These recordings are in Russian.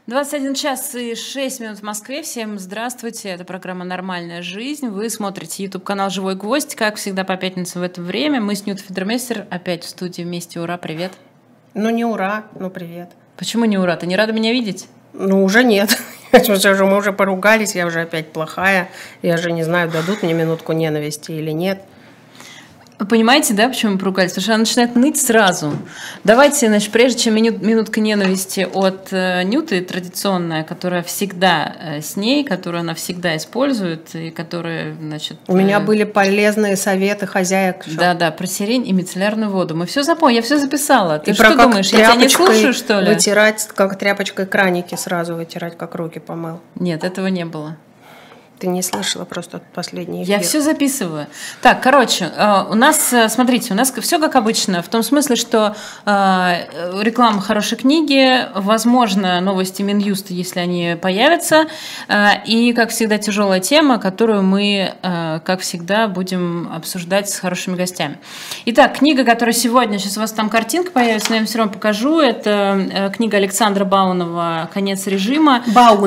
21 час и 6 минут в Москве. Всем здравствуйте. Это программа «Нормальная жизнь». Вы смотрите YouTube-канал «Живой гвоздь». Как всегда по пятницам в это время. Мы с Нют Федермессер опять в студии вместе. Ура, привет. Ну не ура, ну привет. Почему не ура? Ты не рада меня видеть? Ну уже нет. Мы уже поругались, я уже опять плохая. Я же не знаю, дадут мне минутку ненависти или нет. Вы понимаете, да, почему мы поругались? Потому что она начинает ныть сразу. Давайте, значит, прежде чем минутка ненависти от Нюты, традиционная, которая всегда с ней, которую она всегда использует, и которая, значит... У меня были полезные советы хозяек. Да, про сирень и мицеллярную воду. Мы все запомнили, я все записала. Ты и что думаешь, я тебя не слушаю, что ли? Вытирать, как тряпочкой краники сразу вытирать, как руки помыл. Нет, этого не было. Ты не слышала просто последний эфир. Я все записываю. Так, короче, у нас, смотрите, у нас все как обычно, в том смысле, что реклама хорошей книги, возможно, новости Минюста, если они появятся, и, как всегда, тяжелая тема, которую мы, как всегда, будем обсуждать с хорошими гостями. Итак, книга, которая сегодня, сейчас у вас там картинка появится, но я вам все равно покажу, это книга Александра Баунова «Конец режима».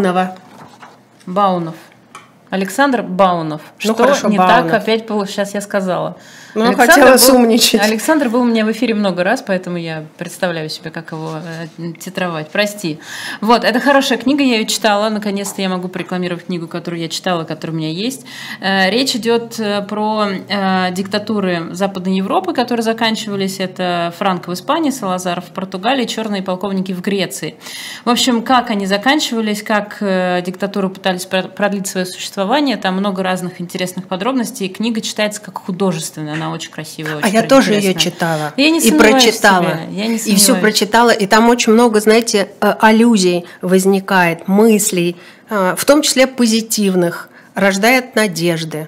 Баунов. Александр Баунов. Ну, что хорошо, не Баунов. так опять сейчас я сказала. Ну, хотела сумничать. Александр был у меня в эфире много раз, поэтому я представляю себе, как его титровать. Прости. Вот, это хорошая книга, я ее читала. Наконец-то я могу порекламировать книгу, которую я читала, которая у меня есть. Речь идет про диктатуры Западной Европы, которые заканчивались. Это Франко в Испании, Салазар в Португалии, черные полковники в Греции. В общем, как они заканчивались, как диктатуры пытались продлить свое существование. Там много разных интересных подробностей. Книга читается как художественная. Она очень красивая, очень я тоже ее читала и прочитала, и все прочитала, и там очень много, знаете, аллюзий возникает, мыслей, в том числе позитивных, рождает надежды.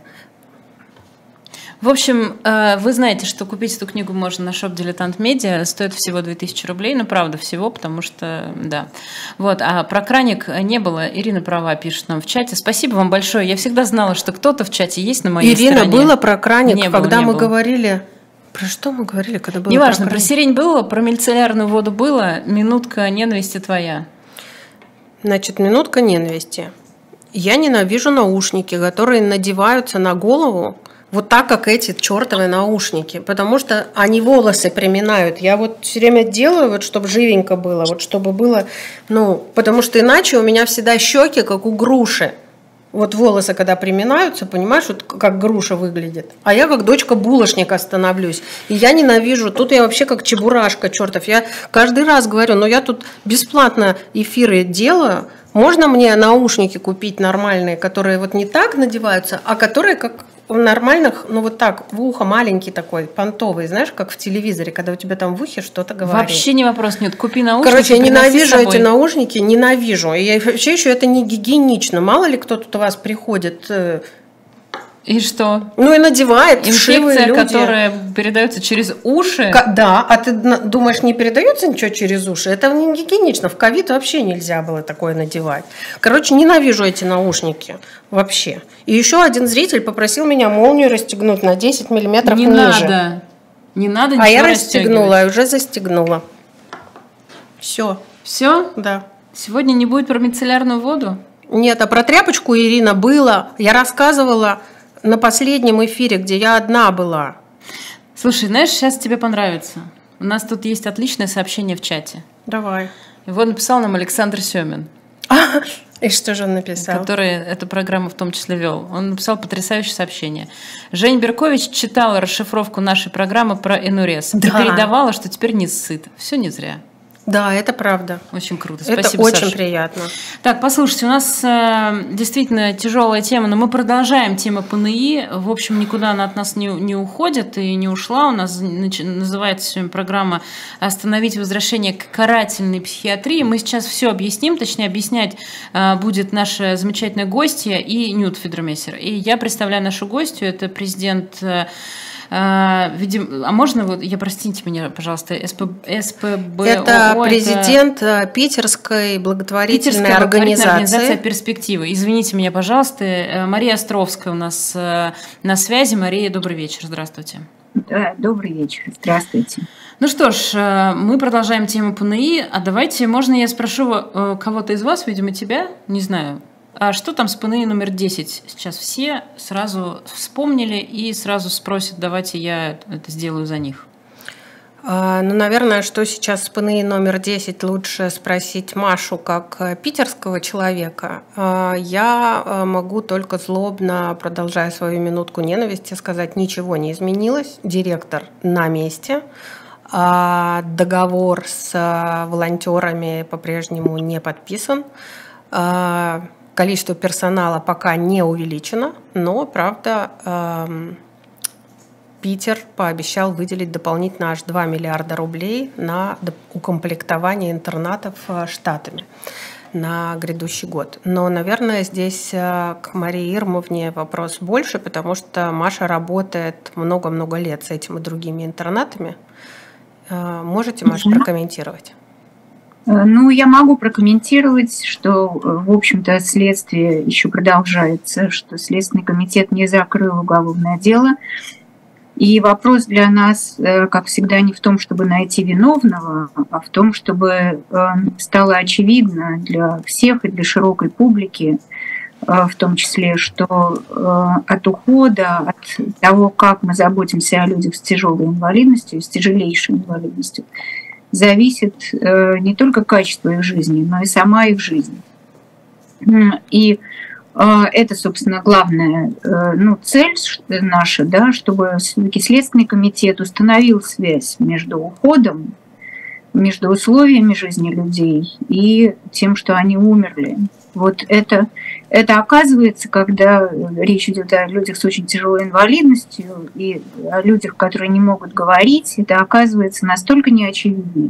В общем, вы знаете, что купить эту книгу можно на Shop Dilettant Media, стоит всего 2000 рублей, ну, правда, всего, потому что, да. Вот, а про краник не было, Ирина права, пишет нам в чате. Спасибо вам большое, я всегда знала, что кто-то в чате есть на моей стороне. Ирина, было про краник, когда мы говорили... Про что мы говорили, когда было неважно, про сирень было, про мицеллярную воду было, минутка ненависти твоя. Значит, минутка ненависти. Я ненавижу наушники, которые надеваются на голову, вот так, как эти чертовы наушники, потому что они волосы приминают. Я вот все время делаю, вот, чтобы живенько было, вот, чтобы было, ну, потому что иначе у меня всегда щеки, как у груши. Вот волосы, когда приминаются, понимаешь, вот как груша выглядит. А я как дочка булочника становлюсь. И я ненавижу. Тут я вообще как чебурашка, чертов. Я каждый раз говорю, но я тут бесплатно эфиры делаю. Можно мне наушники купить нормальные, которые вот не так надеваются, а которые как в нормальных, ну вот так, в ухо маленький такой, понтовый, знаешь, как в телевизоре, когда у тебя там в ухе что-то говорит. Вообще не вопрос, нет, купи наушники. Короче, я ненавижу эти наушники, ненавижу. И я вообще еще это не гигиенично. Мало ли кто тут у вас приходит... И что? Ну и надевает инфекция, люди, которая передается через уши. Да, а ты думаешь, не передается ничего через уши? Это не гигиенично. В ковид вообще нельзя было такое надевать. Короче, ненавижу эти наушники вообще. И еще один зритель попросил меня молнию расстегнуть на 10 миллиметров ниже. Не надо ничего А я расстегнула, и уже застегнула. Все. Все? Да. Сегодня не будет про мицеллярную воду? Нет, а про тряпочку, Ирина, было. Я рассказывала на последнем эфире, где я одна была. Слушай, знаешь, сейчас тебе понравится. У нас тут есть отличное сообщение в чате. Давай. Его написал нам Александр Семин. И что же он написал? Который эту программу в том числе вел. Он написал потрясающее сообщение. Жень Беркович читала расшифровку нашей программы про энурез. Да. И передавала, что теперь не сыт. Все не зря. Да, это правда. Очень круто. Это спасибо, очень Саша. приятно. Так, послушайте, у нас действительно тяжелая тема, но мы продолжаем тему ПНИ. В общем, никуда она от нас не уходит и не ушла. У нас называется сегодня программа «Остановить возвращение к карательной психиатрии». Мы сейчас все объясним, точнее, объяснять будет наша замечательная гостья и Нют Федермессер. И я представляю нашу гостью, это президент... Видимо, а можно, вот, простите меня, пожалуйста, СПБО? Это президент Питерской благотворительной организации «Перспективы». Извините меня, пожалуйста. Мария Островская у нас на связи. Мария, добрый вечер, здравствуйте. Да, добрый вечер, здравствуйте. Ну что ж, мы продолжаем тему ПНИ. А давайте, можно я спрошу кого-то из вас, видимо, тебя, не знаю, а что там с ПНИ номер 10? Сейчас все сразу вспомнили и сразу спросят, давайте я это сделаю за них. Ну, наверное, что сейчас с ПНИ номер 10 лучше спросить Машу как питерского человека. Я могу только злобно, продолжая свою минутку ненависти, сказать, ничего не изменилось. Директор на месте. Договор с волонтерами по-прежнему не подписан. Количество персонала пока не увеличено, но, правда, Питер пообещал выделить дополнительно аж 2 миллиарда рублей на укомплектование интернатов штатами на грядущий год. Но, наверное, здесь к Марии Ирмовне вопрос больше, потому что Маша работает много-много лет с этими другими интернатами. Можете, Маша, прокомментировать? Ну, я могу прокомментировать, что, в общем-то, следствие еще продолжается, что Следственный комитет не закрыл уголовное дело. И вопрос для нас, как всегда, не в том, чтобы найти виновного, а в том, чтобы стало очевидно для всех и для широкой публики, в том числе, что от ухода, от того, как мы заботимся о людях с тяжелой инвалидностью, с тяжелейшей инвалидностью, зависит не только качество их жизни, но и сама их жизнь. И это, собственно, главная цель наша, да, чтобы все-таки Следственный комитет установил связь между уходом, между условиями жизни людей и тем, что они умерли. Вот это оказывается, когда речь идет о людях с очень тяжелой инвалидностью и о людях, которые не могут говорить, это оказывается настолько неочевидной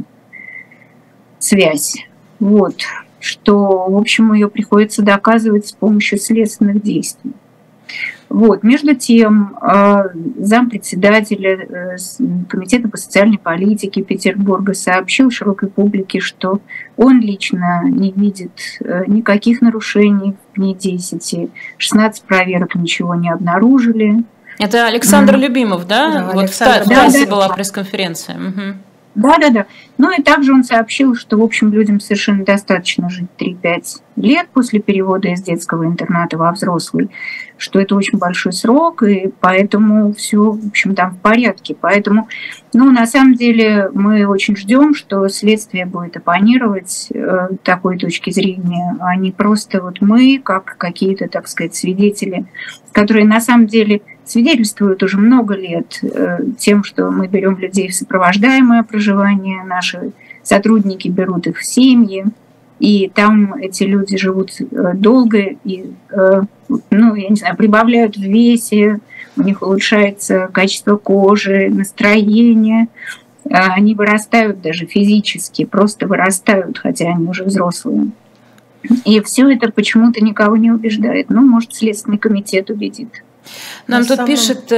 связь. Вот. Что, в общем, ее приходится доказывать с помощью следственных действий. Вот. Между тем, зампредседателя Комитета по социальной политике Петербурга сообщил широкой публике, что он лично не видит никаких нарушений в ПНИ-10, 16 проверок ничего не обнаружили. Это Александр Любимов, да? Да, вот Александр, в ТАССе была пресс-конференция. Угу. Да. Ну и также он сообщил, что, в общем, людям совершенно достаточно жить 3-5 лет после перевода из детского интерната во взрослый, что это очень большой срок, и поэтому все, в общем, там в порядке. Поэтому, на самом деле, мы очень ждем, что следствие будет оппонировать такой точки зрения, а не просто вот мы, как какие-то, так сказать, свидетели, которые на самом деле свидетельствуют уже много лет тем, что мы берем людей в сопровождаемое проживание, наши сотрудники берут их в семьи, и там эти люди живут долго и, прибавляют в весе, у них улучшается качество кожи, настроение, они вырастают даже физически, просто вырастают, хотя они уже взрослые. И все это почему-то никого не убеждает. Может, Следственный комитет убедит. Нам тут пишет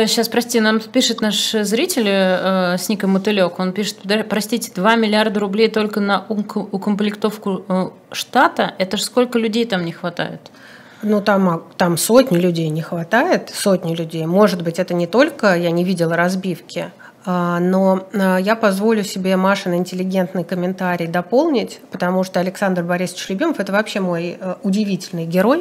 наш зритель с ником Мотылек, он пишет, простите, 2 миллиарда рублей только на укомплектовку штата, это же сколько людей там не хватает? Там сотни людей не хватает, сотни людей. Может быть, это не только, я не видела разбивки, но я позволю себе Машин интеллигентный комментарий дополнить, потому что Александр Борисович Любимов – это вообще мой удивительный герой.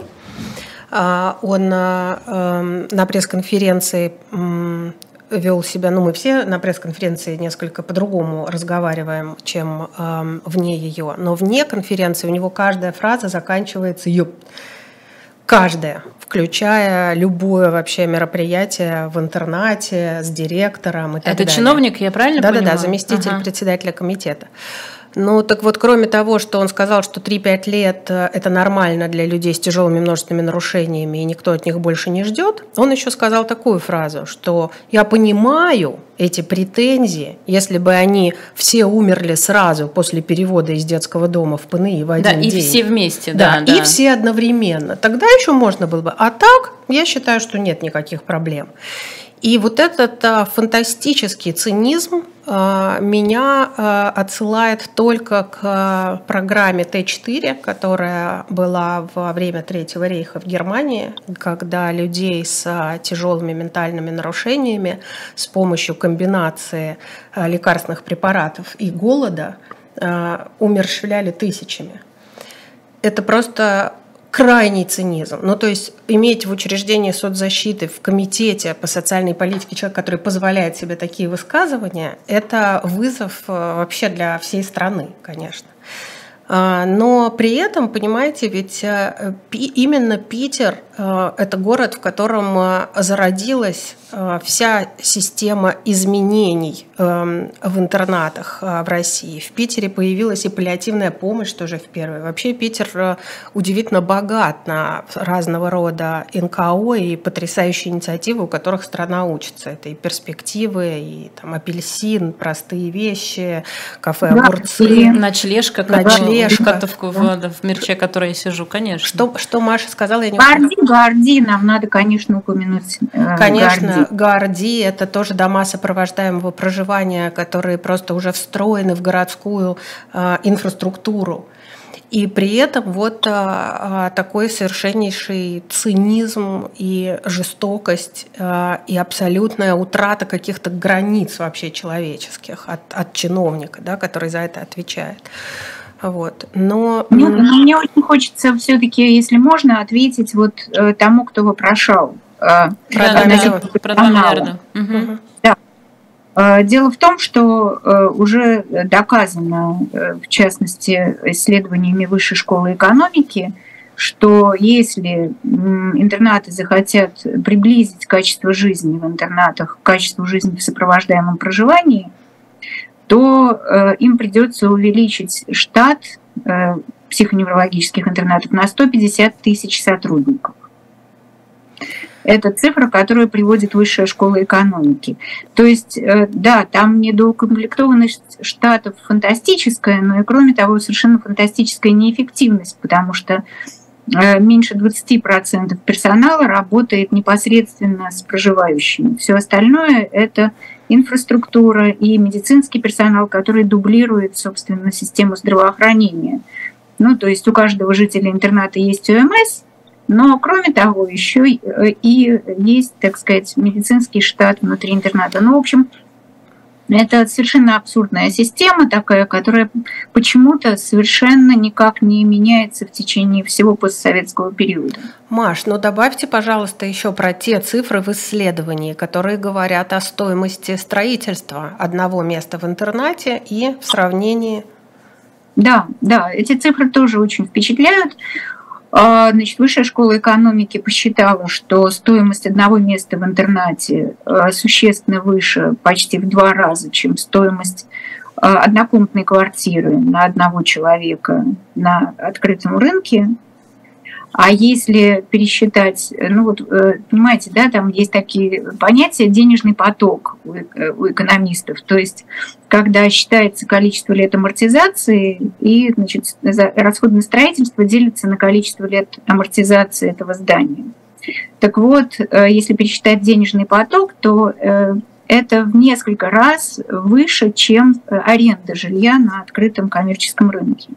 Он на пресс-конференции вел себя, мы все на пресс-конференции несколько по-другому разговариваем, чем вне ее, но вне конференции у него каждая фраза заканчивается «ёп». Каждая, включая любое вообще мероприятие в интернате с директором и так далее. Это чиновник, я правильно понимаю? Да, заместитель председателя комитета. Так вот, кроме того, что он сказал, что 3-5 лет – это нормально для людей с тяжелыми множественными нарушениями, и никто от них больше не ждет, он еще сказал такую фразу, что «я понимаю эти претензии, если бы они все умерли сразу после перевода из детского дома в ПНИ в один день». Да, и все вместе, и все одновременно. Тогда еще можно было бы. А так, я считаю, что нет никаких проблем. И вот этот фантастический цинизм меня отсылает только к программе Т4, которая была во время Третьего рейха в Германии, когда людей с тяжелыми ментальными нарушениями с помощью комбинации лекарственных препаратов и голода умерщвляли тысячами. Это просто крайний цинизм. Ну, то есть иметь в учреждении соцзащиты, в комитете по социальной политике человек, который позволяет себе такие высказывания, это вызов вообще для всей страны, конечно. Но при этом, понимаете, ведь именно Питер – это город, в котором зародилась вся система изменений в интернатах в России. В Питере появилась и паллиативная помощь тоже в первой. Вообще Питер удивительно богат на разного рода НКО и потрясающие инициативы, у которых страна учится. Это и перспективы, и там апельсин, простые вещи, кафе «Огурцы». Ночлежка, в Мерче, в которой я сижу, конечно. Что Маша сказала? Я не Гарди, нам надо, конечно, упомянуть. Конечно, Гарди – это тоже дома сопровождаемого проживания, которые просто уже встроены в городскую инфраструктуру. И при этом вот такой совершеннейший цинизм и жестокость и абсолютная утрата каких-то границ вообще человеческих от чиновника, да, который за это отвечает. Вот. Но мне очень хочется все-таки, если можно, ответить вот тому, кто вопрошал. Про 2 миллиарда. Да. Дело в том, что уже доказано, в частности, исследованиями Высшей школы экономики, что если интернаты захотят приблизить качество жизни в интернатах к качеству жизни в сопровождаемом проживании, то им придется увеличить штат психоневрологических интернатов на 150 тысяч сотрудников. Это цифра, которую приводит Высшая школа экономики. То есть, да, там недоукомплектованность штатов фантастическая, но и кроме того, совершенно фантастическая неэффективность, потому что меньше 20% персонала работает непосредственно с проживающими. Все остальное – это инфраструктура и медицинский персонал, который дублирует, собственно, систему здравоохранения. Ну, то есть у каждого жителя интерната есть ОМС, но, кроме того, еще и есть, так сказать, медицинский штат внутри интерната. Ну, в общем, это совершенно абсурдная система такая, которая почему-то совершенно никак не меняется в течение всего постсоветского периода. Маш, ну добавьте, пожалуйста, еще про те цифры в исследовании, которые говорят о стоимости строительства одного места в интернате и в сравнении. Да, эти цифры тоже очень впечатляют. Значит, Высшая школа экономики посчитала, что стоимость одного места в интернате существенно выше, почти в 2 раза, чем стоимость однокомнатной квартиры на одного человека на открытом рынке. А если пересчитать, ну вот, понимаете, да, там есть такие понятия денежный поток у экономистов, то есть когда считается количество лет амортизации, и, значит, расходы на строительство делятся на количество лет амортизации этого здания. Так вот, если пересчитать денежный поток, то это в несколько раз выше, чем аренда жилья на открытом коммерческом рынке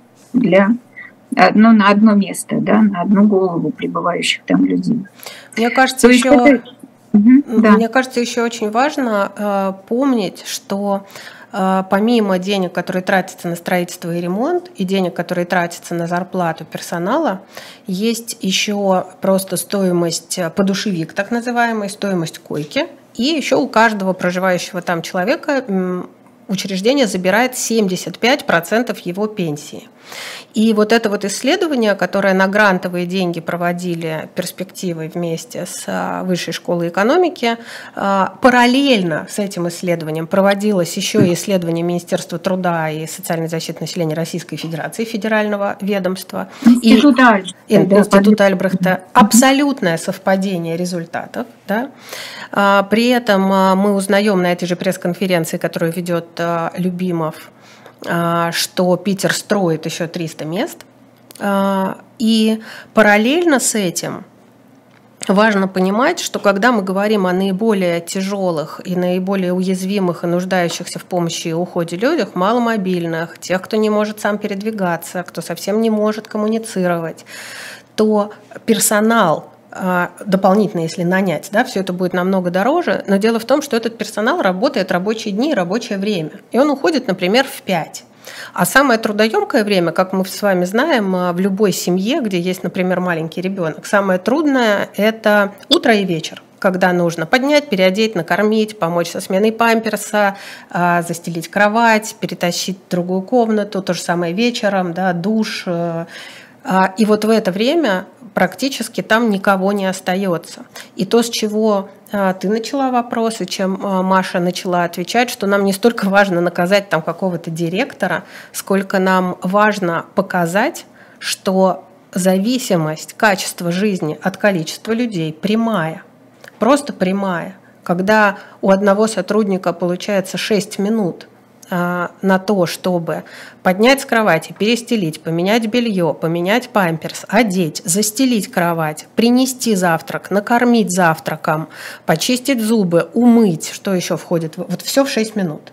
на одно место, да, на одну голову пребывающих там людей. Мне кажется, еще очень важно помнить, что помимо денег, которые тратятся на строительство и ремонт, и денег, которые тратятся на зарплату персонала, есть еще просто стоимость подушевик, так называемый, стоимость койки, и еще у каждого проживающего там человека учреждение забирает 75% его пенсии. И вот это вот исследование, которое на грантовые деньги проводили перспективы вместе с Высшей школой экономики, параллельно с этим исследованием проводилось еще и исследование Министерства труда и социальной защиты населения Российской Федерации, федерального ведомства. Института Альбрехта. Абсолютное совпадение результатов. Да? При этом мы узнаем на этой же пресс-конференции, которую ведет Любимов, что Питер строит еще 300 мест. И параллельно с этим важно понимать, что когда мы говорим о наиболее тяжелых и наиболее уязвимых и нуждающихся в помощи и уходе людях, маломобильных, тех, кто не может сам передвигаться, кто совсем не может коммуницировать, то персонал дополнительно, если нанять, да, все это будет намного дороже, но дело в том, что этот персонал работает рабочие дни и рабочее время, и он уходит, например, в 5. А самое трудоемкое время, как мы с вами знаем, в любой семье, где есть, например, маленький ребенок, самое трудное – это утро и вечер, когда нужно поднять, переодеть, накормить, помочь со сменой памперса, застелить кровать, перетащить в другую комнату, то же самое вечером, да, душ. И вот в это время практически там никого не остается. И то, с чего ты начала вопрос, и чем Маша начала отвечать, что нам не столько важно наказать там какого-то директора, сколько нам важно показать, что зависимость качества жизни от количества людей прямая, просто прямая. Когда у одного сотрудника получается 6 минут на то, чтобы поднять с кровати, перестелить, поменять белье, поменять памперс, одеть, застелить кровать, принести завтрак, накормить завтраком, почистить зубы, умыть, что еще входит, вот все в 6 минут.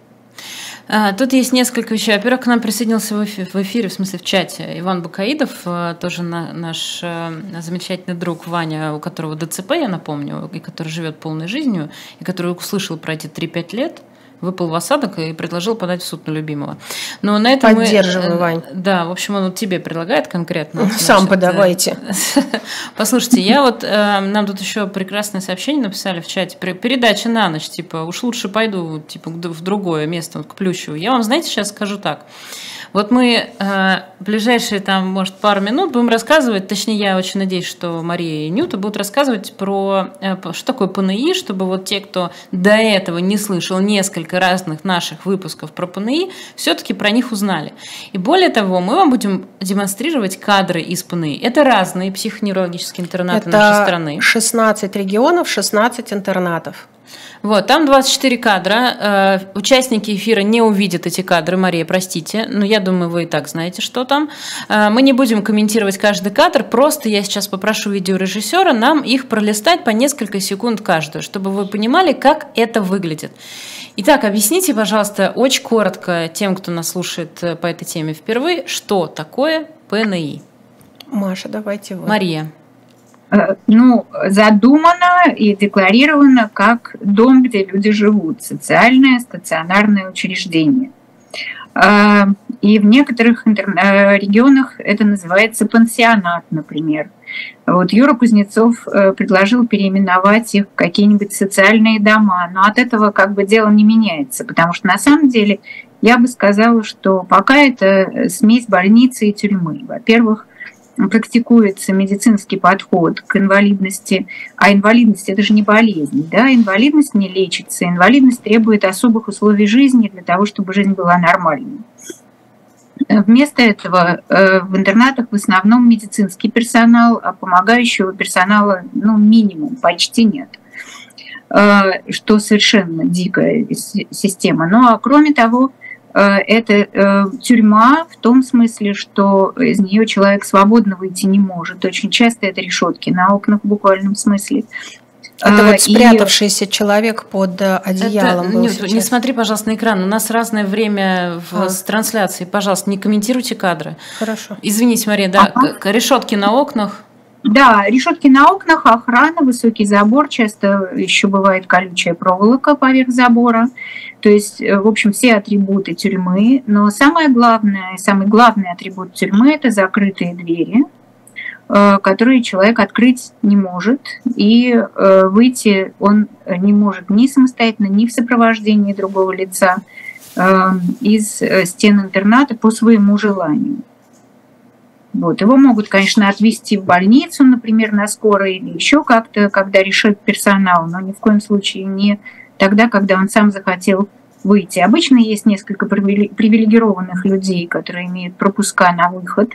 Тут есть несколько вещей. Во-первых, к нам присоединился в эфире, в смысле в чате, Иван Букаидов, тоже наш замечательный друг Ваня, у которого ДЦП, я напомню, и который живет полной жизнью, и который услышал про эти 3-5 лет, выпал в осадок и предложил подать в суд на любимого. Но на этом поддерживаю, Вань. Да, в общем, он вот тебе предлагает конкретно. Сам подавайте. Послушайте, нам тут еще прекрасное сообщение написали в чате. Передача на ночь, типа, уж лучше пойду типа, в другое место, вот, к Плющеву. Я вам, знаете, сейчас скажу так. Вот мы в ближайшие, там, может, пару минут будем рассказывать, точнее, я очень надеюсь, что Мария и Нюта будут рассказывать про, что такое ПНИ, чтобы вот те, кто до этого не слышал несколько разных наших выпусков про ПНИ, все-таки про них узнали. И более того, мы вам будем демонстрировать кадры из ПНИ. Это разные психоневрологические интернаты нашей страны. Это 16 регионов, 16 интернатов. Вот, там 24 кадра. Участники эфира не увидят эти кадры. Мария, простите, но я думаю, вы и так знаете, что там. Мы не будем комментировать каждый кадр, просто я сейчас попрошу видеорежиссера нам их пролистать по несколько секунд каждую, чтобы вы понимали, как это выглядит. Итак, объясните, пожалуйста, очень коротко тем, кто нас слушает по этой теме впервые, что такое ПНИ. Маша, давайте вы. Мария. Задумано и декларировано как дом, где люди живут, социальное стационарное учреждение. И в некоторых регионах это называется пансионат, например. Вот Юра Кузнецов предложил переименовать их в какие-нибудь социальные дома, но от этого как бы дело не меняется, потому что на самом деле я бы сказала, что пока это смесь больницы и тюрьмы. Во-первых, практикуется медицинский подход к инвалидности, а инвалидность – это же не болезнь, да? Инвалидность не лечится, инвалидность требует особых условий жизни для того, чтобы жизнь была нормальной. Вместо этого в интернатах в основном медицинский персонал, а помогающего персонала минимум, почти нет, что совершенно дикая система. Ну а кроме того, это тюрьма в том смысле, что из нее человек свободно выйти не может. Очень часто это решетки на окнах в буквальном смысле. Это вот спрятавшийся человек под одеялом. Не смотри, пожалуйста, на экран. У нас разное время в трансляции. Пожалуйста, не комментируйте кадры. Хорошо. Извините, Мария, да, решетки на окнах. Да, решетки на окнах, охрана, высокий забор, часто еще бывает колючая проволока поверх забора. То есть, в общем, все атрибуты тюрьмы. Но самый главный атрибут тюрьмы – это закрытые двери, которые человек открыть не может. И выйти он не может ни самостоятельно, ни в сопровождении другого лица из стен интерната по своему желанию. Вот. Его могут, конечно, отвезти в больницу, например, на скорой или еще как-то, когда решит персонал, но ни в коем случае не тогда, когда он сам захотел выйти. Обычно есть несколько привилегированных людей, которые имеют пропуска на выход.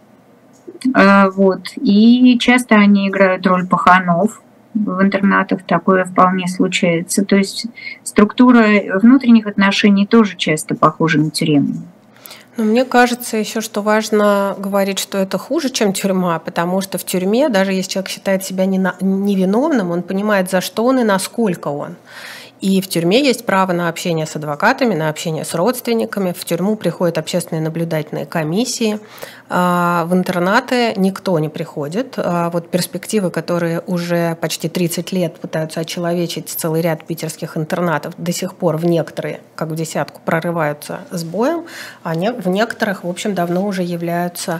Вот. И часто они играют роль паханов в интернатах, такое вполне случается. То есть структура внутренних отношений тоже часто похожа на тюремную. Но мне кажется еще, что важно говорить, что это хуже, чем тюрьма, потому что в тюрьме, даже если человек считает себя невиновным, он понимает, за что он и насколько он. И в тюрьме есть право на общение с адвокатами, на общение с родственниками. В тюрьму приходят общественные наблюдательные комиссии. В интернаты никто не приходит. Вот перспективы, которые уже почти 30 лет пытаются очеловечить целый ряд питерских интернатов, до сих пор в некоторые, как в десятку, прорываются с боем, а в некоторых, в общем, давно уже являются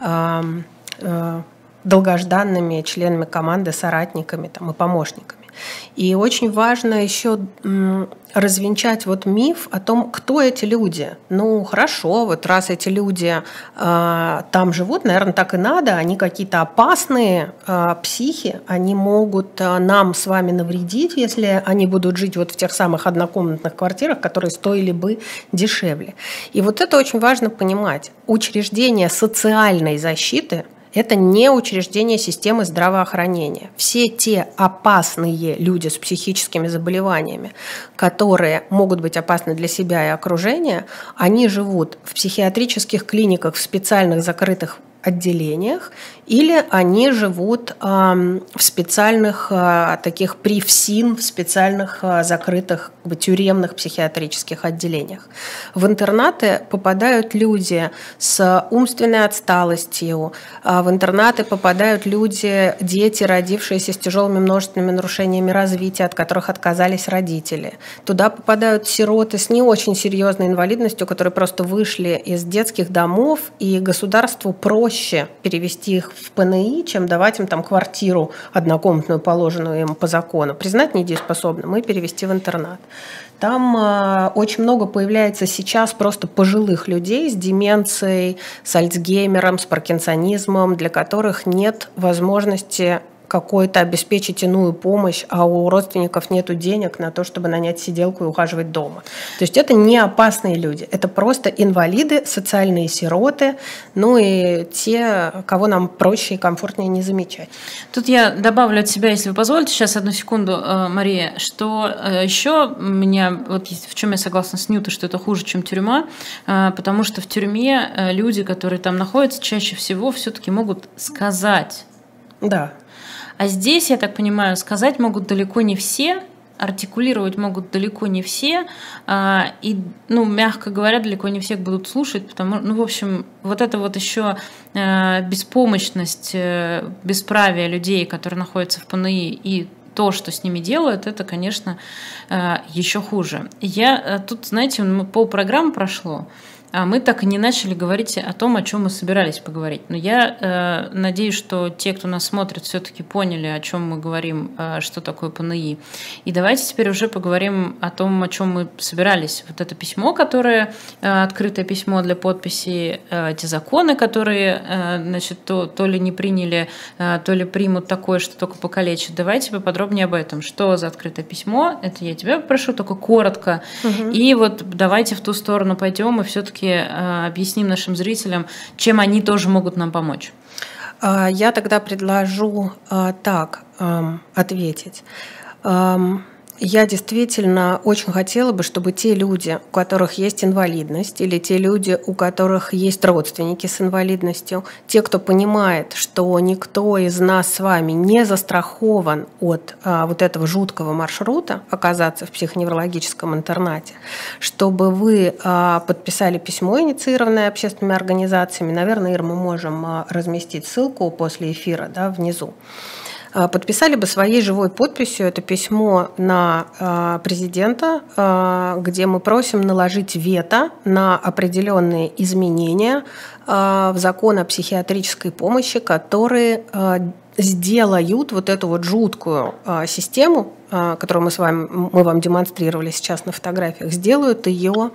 долгожданными членами команды, соратниками там, и помощниками. И очень важно еще развенчать вот миф о том, кто эти люди. Ну, хорошо, вот раз эти люди там живут, наверное, так и надо, они какие-то опасные психи, они могут нам с вами навредить, если они будут жить вот в тех самых однокомнатных квартирах, которые стоили бы дешевле. И вот это очень важно понимать. Учреждение социальной защиты – это не учреждение системы здравоохранения. Все те опасные люди с психическими заболеваниями, которые могут быть опасны для себя и окружения, они живут в психиатрических клиниках, в специальных закрытых отделениях, или они живут в специальных таких ПривСИН, в специальных закрытых тюремных психиатрических отделениях. В интернаты попадают люди с умственной отсталостью, в интернаты попадают люди, дети, родившиеся с тяжелыми множественными нарушениями развития, от которых отказались родители. Туда попадают сироты с не очень серьезной инвалидностью, которые просто вышли из детских домов, и государству проще перевести их в ПНИ, чем давать им там квартиру однокомнатную, положенную им по закону, признать недееспособным и перевести в интернат. Там очень много появляется сейчас просто пожилых людей с деменцией, с Альцгеймером, с паркинсонизмом, для которых нет возможности какой-то обеспечить иную помощь, а у родственников нет денег на то, чтобы нанять сиделку и ухаживать дома. То есть это не опасные люди, это просто инвалиды, социальные сироты, ну и те, кого нам проще и комфортнее не замечать. Тут я добавлю от себя, если вы позволите, сейчас одну секунду, Мария, что еще меня, вот в чем я согласна с Нютой, что это хуже, чем тюрьма, потому что в тюрьме люди, которые там находятся, чаще всего все-таки могут сказать. Да. А здесь, я так понимаю, сказать могут далеко не все, артикулировать могут далеко не все, и, ну, мягко говоря, далеко не всех будут слушать, потому, ну, в общем, вот это вот еще беспомощность, бесправие людей, которые находятся в ПНИ, и то, что с ними делают, это, конечно, еще хуже. Я тут, знаете, полпрограммы прошло, а мы так и не начали говорить о том, о чем мы собирались поговорить. Но я надеюсь, что те, кто нас смотрит, все-таки поняли, о чем мы говорим, что такое ПНИ. И давайте теперь уже поговорим о том, о чем мы собирались. Вот это письмо, которое открытое письмо для подписи, те законы, которые, значит, то ли не приняли, то ли примут такое, что только покалечит. Давайте поподробнее об этом. Что за открытое письмо? Это я тебя попрошу, только коротко. Угу. И вот давайте в ту сторону пойдем и все-таки объясним нашим зрителям, чем они тоже могут нам помочь. Я тогда предложу так ответить. Я действительно очень хотела бы, чтобы те люди, у которых есть инвалидность, или те люди, у которых есть родственники с инвалидностью, те, кто понимает, что никто из нас с вами не застрахован от вот этого жуткого маршрута оказаться в психоневрологическом интернате, чтобы вы подписали письмо, инициированное общественными организациями. Наверное, Ир, мы можем разместить ссылку после эфира, да, внизу. Подписали бы своей живой подписью это письмо на президента, где мы просим наложить вето на определенные изменения в закон о психиатрической помощи, которые сделают вот эту вот жуткую систему, которую мы вам демонстрировали сейчас на фотографиях, сделают ее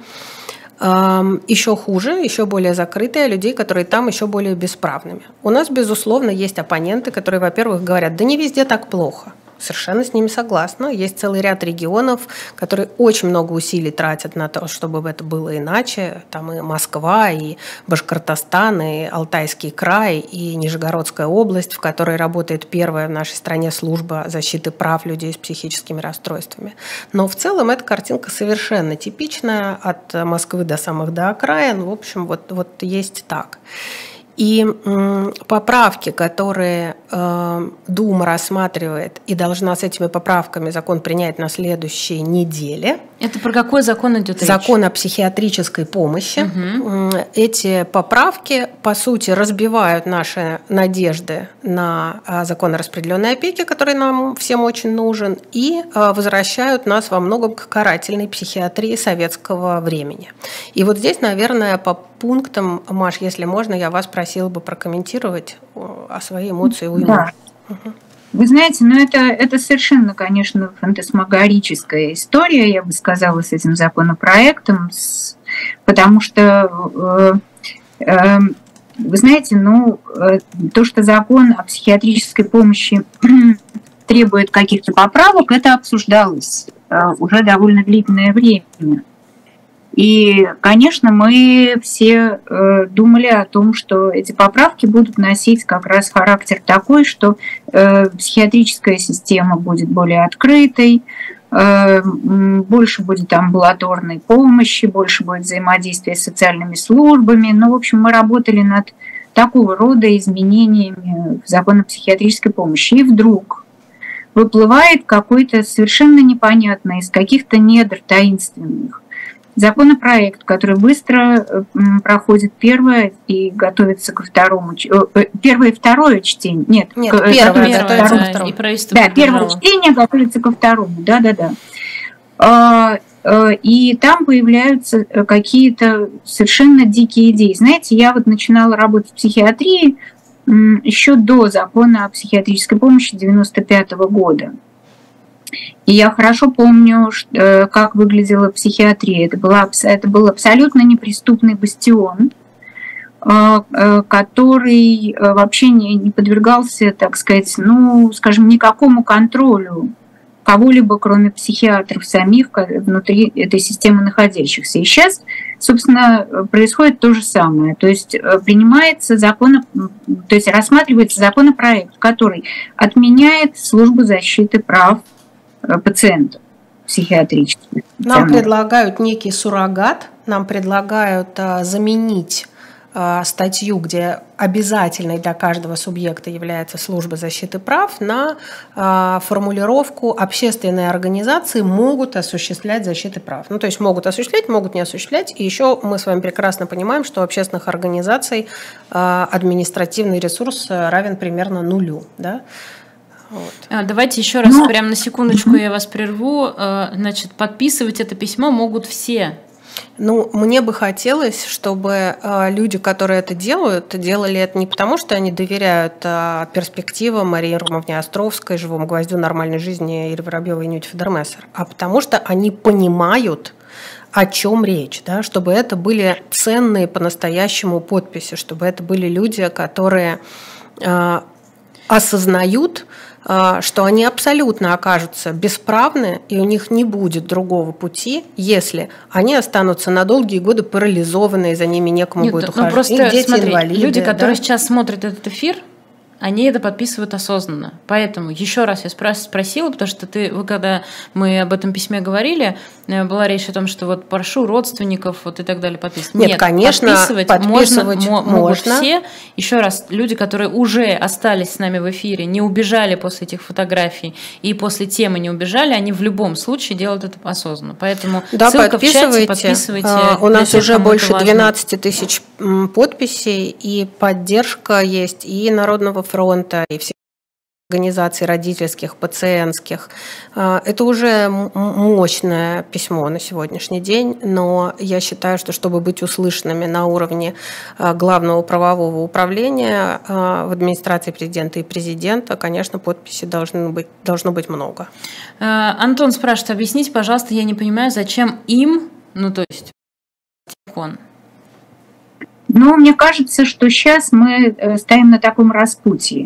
еще хуже, еще более закрытые, а людей, которые там еще более бесправными. У нас, безусловно, есть оппоненты, которые, во-первых, говорят, да не везде так плохо. совершенно с ними согласна. Есть целый ряд регионов, которые очень много усилий тратят на то, чтобы это было иначе. Там и Москва, и Башкортостан, и Алтайский край, и Нижегородская область, в которой работает первая в нашей стране служба защиты прав людей с психическими расстройствами. Но в целом эта картинка совершенно типичная, от Москвы до окраин. В общем, вот есть так. И поправки, которые Дума рассматривает и должна с этими поправками закон принять на следующей неделе. Это про какой закон идет речь? Закон о психиатрической помощи. Угу. Эти поправки, по сути, разбивают наши надежды на закон о распределенной опеке, который нам всем очень нужен, и возвращают нас во многом к карательной психиатрии советского времени. И вот здесь, наверное, по пунктам, Маш, если можно, я вас просила бы прокомментировать свои эмоции. Да. Угу. Вы знаете, это совершенно, конечно, фантасмагорическая история, я бы сказала, с этим законопроектом, потому что, вы знаете, то, что закон о психиатрической помощи требует каких-то поправок, это обсуждалось уже довольно длительное время. И, конечно, мы все думали о том, что эти поправки будут носить как раз характер такой, что психиатрическая система будет более открытой, больше будет амбулаторной помощи, больше будет взаимодействия с социальными службами. В общем, мы работали над такого рода изменениями в закон о психиатрической помощи. И вдруг выплывает какой-то совершенно непонятный, из каких-то недр таинственных законопроект, который быстро проходит первое и готовится ко второму, первое и второе чтение. Нет, первое готовится ко второму. Да, первое чтение готовится ко второму, да. И там появляются какие-то совершенно дикие идеи. Знаете, я вот начинала работать в психиатрии еще до закона о психиатрической помощи 1995 года. И я хорошо помню, как выглядела психиатрия. Это был абсолютно неприступный бастион, который вообще не подвергался, так сказать, скажем, никакому контролю кого-либо, кроме психиатров самих, внутри этой системы находящихся. И сейчас, собственно, происходит то же самое. То есть рассматривается законопроект, который отменяет службу защиты прав пациентов психиатрических. Нам предлагают некий суррогат, нам предлагают заменить статью, где обязательной для каждого субъекта является служба защиты прав, на формулировку «общественные организации могут осуществлять защиту прав». То есть могут осуществлять, могут не осуществлять. И еще мы с вами прекрасно понимаем, что у общественных организаций административный ресурс равен примерно нулю. Да? Вот. Давайте еще раз, прямо на секундочку я вас прерву. Значит, подписывать это письмо могут все. Мне бы хотелось, чтобы люди, которые это делали это не потому, что они доверяют перспективам Марии Ромовне Островской, живому гвоздю нормальной жизни Иры Воробьевой и Нюте Федермессер, а потому что они понимают, о чем речь, да? Чтобы это были ценные по-настоящему подписи, чтобы это были люди, которые осознают, что они абсолютно окажутся бесправны, и у них не будет другого пути, если они останутся на долгие годы парализованные, за ними некому будет ухаживать. Просто дети, инвалиды. Люди, которые сейчас смотрят этот эфир, они это подписывают осознанно. Поэтому еще раз я спросила, потому что когда мы об этом письме говорили, была речь о том, что вот прошу родственников и так далее подписывать. Нет, конечно, подписывать могут все. Еще раз, люди, которые уже остались с нами в эфире, не убежали после этих фотографий и после темы не убежали, они в любом случае делают это осознанно. Поэтому ссылка в чате, подписывайте. У нас уже больше 12 тысяч подписей, и поддержка есть и Народного фронта, и всех организаций родительских, пациентских. Это уже мощное письмо на сегодняшний день, но я считаю, что чтобы быть услышанными на уровне главного правового управления в администрации президента и президента, конечно, подписей должно быть много. Антон спрашивает, объясните, пожалуйста, я не понимаю, зачем им, то есть телефон? Мне кажется, что сейчас мы стоим на таком распутье.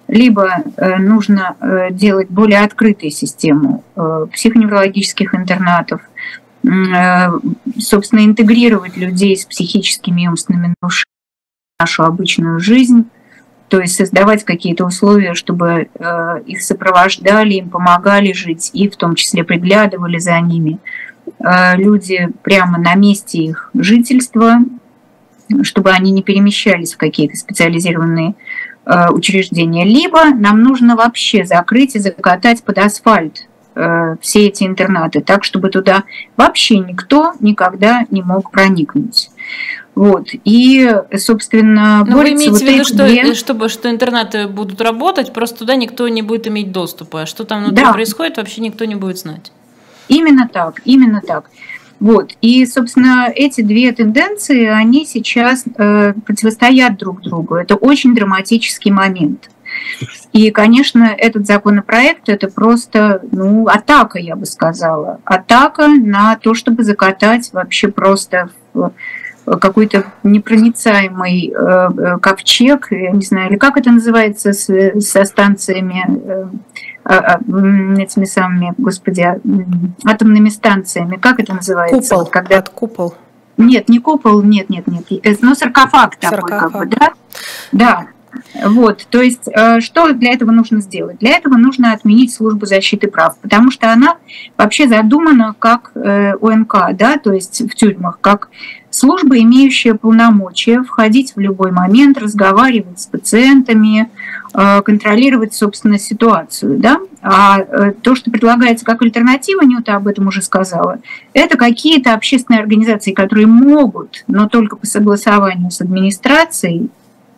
либо нужно делать более открытую систему психоневрологических интернатов, собственно, интегрировать людей с психическими и умственными нарушениями в нашу обычную жизнь, то есть создавать какие-то условия, чтобы их сопровождали, им помогали жить и в том числе приглядывали за ними люди прямо на месте их жительства, чтобы они не перемещались в какие-то специализированные учреждения. Либо нам нужно вообще закрыть и закатать под асфальт все эти интернаты, так, чтобы туда вообще никто никогда не мог проникнуть. Вот. И, собственно, но вы имеете в виду, что интернаты будут работать, просто туда никто не будет иметь доступа, а что там внутри происходит, вообще никто не будет знать. Именно так, именно так. Вот. И, собственно, эти две тенденции, они сейчас противостоят друг другу. Это очень драматический момент. И, конечно, этот законопроект – это просто, атака, я бы сказала. Атака на то, чтобы закатать вообще просто в какой-то непроницаемый ковчег, я не знаю, или как это называется со станциями, этими самыми, господи, атомными станциями, как это называется? Купол, когда... купол. Нет, не купол, нет, саркофаг такой, как бы, да? Да. Вот, то есть, что для этого нужно сделать? Для этого нужно отменить службу защиты прав, потому что она вообще задумана как ОНК, да, то есть в тюрьмах, как служба, имеющая полномочия входить в любой момент, разговаривать с пациентами, контролировать, собственно, ситуацию, да. А то, что предлагается как альтернатива, Нюта об этом уже сказала, это какие-то общественные организации, которые могут, но только по согласованию с администрацией,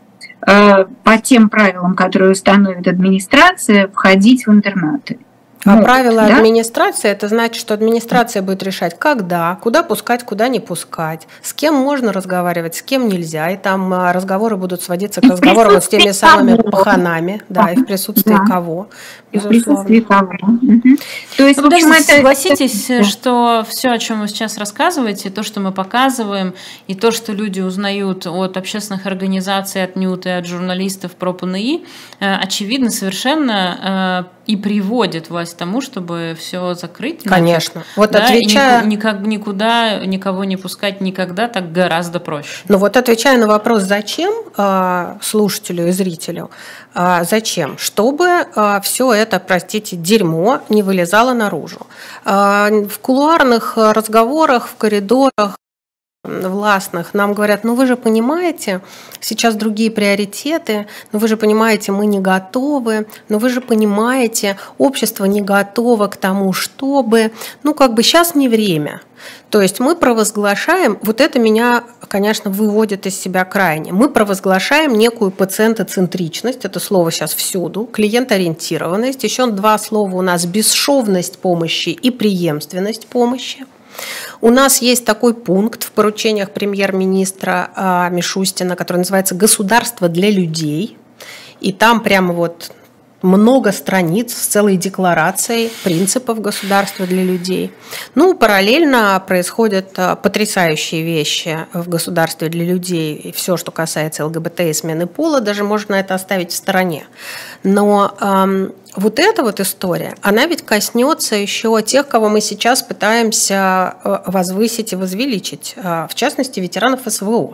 по тем правилам, которые установит администрация, входить в интернаты. А правила администрации, это значит, что администрация будет решать, когда, куда пускать, куда не пускать, с кем можно разговаривать, с кем нельзя, и там разговоры будут сводиться к разговорам вот с теми самыми паханами, да, и в присутствии кого, безусловно. В присутствии кого. То есть, в общем, согласитесь, что все, о чем вы сейчас рассказываете, то, что мы показываем, и то, что люди узнают от общественных организаций, от НЮТ и от журналистов про ПНИ, очевидно совершенно и приводит власть к тому, чтобы все закрыть. Конечно. Вот да, отвечая... и никуда никого не пускать никогда, так гораздо проще. Ну вот отвечая на вопрос, зачем слушателю и зрителю, зачем? Чтобы все это, простите, дерьмо не вылезало наружу. В кулуарных разговорах, в коридорах властных нам говорят, вы же понимаете, сейчас другие приоритеты, вы же понимаете, мы не готовы, вы же понимаете, общество не готово к тому, чтобы, сейчас не время. То есть мы провозглашаем, вот это меня, конечно, выводит из себя крайне, мы провозглашаем некую пациентоцентричность, это слово сейчас всюду, клиентоориентированность, еще два слова у нас: бесшовность помощи и преемственность помощи. У нас есть такой пункт в поручениях премьер-министра Мишустина, который называется «Государство для людей». И там прямо вот много страниц с целой декларацией принципов государства для людей. Параллельно происходят потрясающие вещи в государстве для людей. И все, что касается ЛГБТ и смены пола, даже можно это оставить в стороне. Но вот эта вот история, она ведь коснется еще тех, кого мы сейчас пытаемся возвысить и возвеличить, в частности, ветеранов СВО.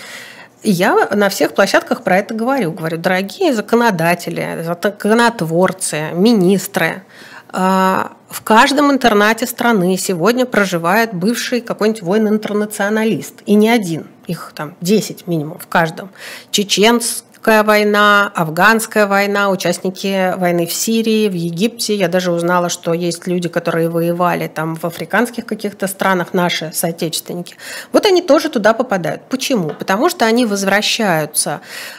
Я на всех площадках про это говорю. Говорю, дорогие законодатели, законотворцы, министры, в каждом интернате страны сегодня проживает бывший какой-нибудь воин-интернационалист. И не один, их там 10 минимум в каждом. Чеченская война, афганская война, участники войны в Сирии, в Египте. Я даже узнала, что есть люди, которые воевали там в африканских каких-то странах, наши соотечественники. Вот они тоже туда попадают. Почему? Потому что они возвращаются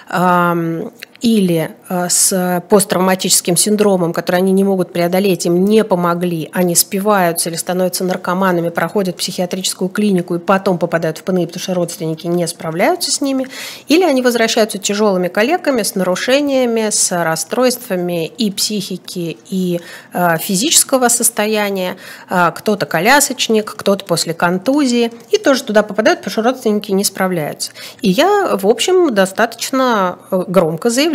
или с посттравматическим синдромом, который они не могут преодолеть, им не помогли, они спиваются или становятся наркоманами, проходят психиатрическую клинику и потом попадают в ПНИ, потому что родственники не справляются с ними, или они возвращаются тяжелыми калеками, с нарушениями, с расстройствами и психики, и физического состояния, кто-то колясочник, кто-то после контузии, и тоже туда попадают, потому что родственники не справляются. И я, в общем, достаточно громко заявляю,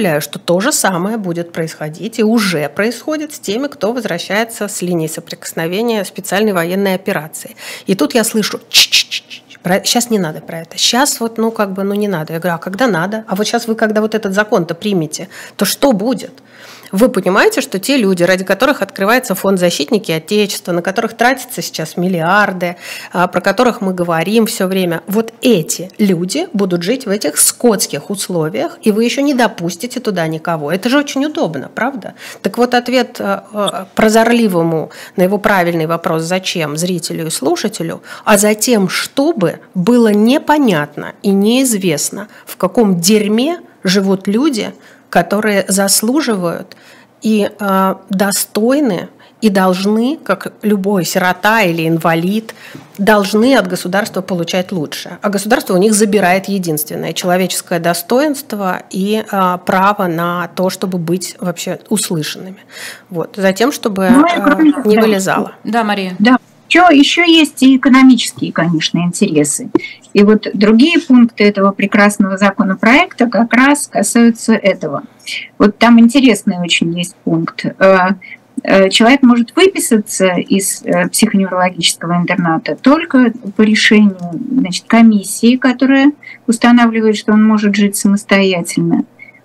заявляю, что то же самое будет происходить и уже происходит с теми, кто возвращается с линии соприкосновения специальной военной операции. И тут я слышу: сейчас не надо про это. Сейчас вот, не надо. Я говорю: а когда надо? А вот сейчас вы, когда вот этот закон-то примете, то что будет? Вы понимаете, что те люди, ради которых открывается фонд «Защитники Отечества», на которых тратятся сейчас миллиарды, про которых мы говорим все время, вот эти люди будут жить в этих скотских условиях, и вы еще не допустите туда никого. Это же очень удобно, правда? Так вот, ответ прозорливому на его правильный вопрос «зачем?» зрителю и слушателю, а затем, чтобы было непонятно и неизвестно, в каком дерьме живут люди, которые заслуживают и достойны, и должны, как любой сирота или инвалид, должны от государства получать лучше. А государство у них забирает единственное – человеческое достоинство и право на то, чтобы быть вообще услышанными. Вот. Затем, чтобы не вылезало. Да, Мария. Да. Еще есть и экономические, конечно, интересы. И вот другие пункты этого прекрасного законопроекта как раз касаются этого. Вот там интересный очень есть пункт. Человек может выписаться из психоневрологического интерната только по решению, комиссии, которая устанавливает, что он может жить самостоятельно.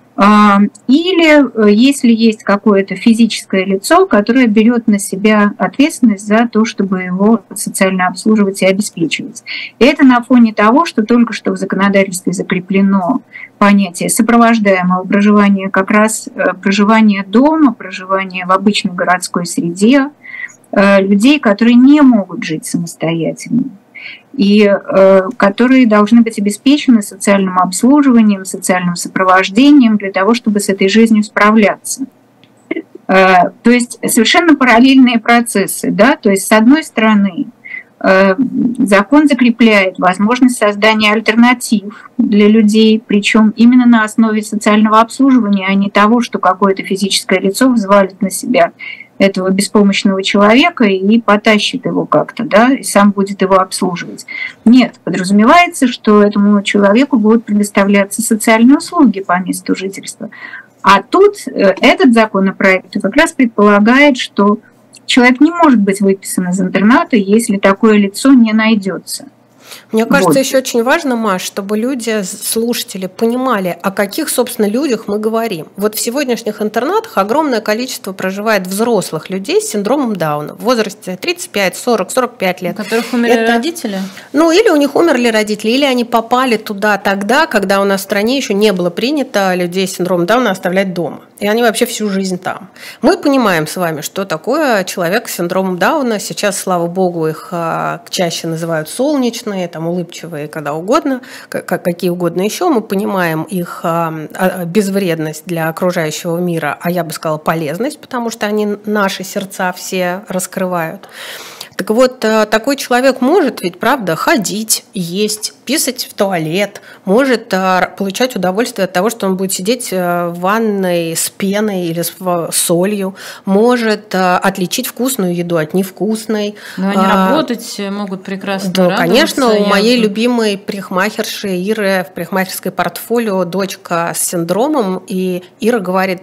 Или если есть какое-то физическое лицо, которое берет на себя ответственность за то, чтобы его социально обслуживать и обеспечивать. И это на фоне того, что только что в законодательстве закреплено понятие сопровождаемого проживания, как раз проживание дома, проживание в обычной городской среде людей, которые не могут жить самостоятельно, и которые должны быть обеспечены социальным обслуживанием, социальным сопровождением для того, чтобы с этой жизнью справляться. То есть совершенно параллельные процессы. Да? То есть, с одной стороны, закон закрепляет возможность создания альтернатив для людей, причем именно на основе социального обслуживания, а не того, что какое-то физическое лицо взвалит на себя этого беспомощного человека и потащит его как-то, да, и сам будет его обслуживать. Нет, подразумевается, что этому человеку будут предоставляться социальные услуги по месту жительства. А тут этот законопроект как раз предполагает, что человек не может быть выписан из интерната, если такое лицо не найдется. Мне кажется, еще очень важно, Маш, чтобы люди, слушатели, понимали, о каких, собственно, людях мы говорим. Вот в сегодняшних интернатах огромное количество проживает взрослых людей с синдромом Дауна в возрасте 35, 40, 45 лет. У которых умерли родители? Или у них умерли родители, или они попали туда тогда, когда у нас в стране еще не было принято людей с синдромом Дауна оставлять дома. И они вообще всю жизнь там. Мы понимаем с вами, что такое человек с синдромом Дауна. Сейчас, слава богу, их чаще называют солнечные, там, улыбчивые, когда угодно, какие угодно еще. Мы понимаем их безвредность для окружающего мира, а я бы сказала полезность, потому что они наши сердца все раскрывают. Так вот, такой человек может ведь, правда, ходить, есть, писать в туалет, может получать удовольствие от того, что он будет сидеть в ванной с пеной или с солью, может отличить вкусную еду от невкусной. Но они работать могут прекрасно. Да, конечно, у моей любимой парикмахерши Иры в парикмахерской портфолио дочка с синдромом, и Ира говорит,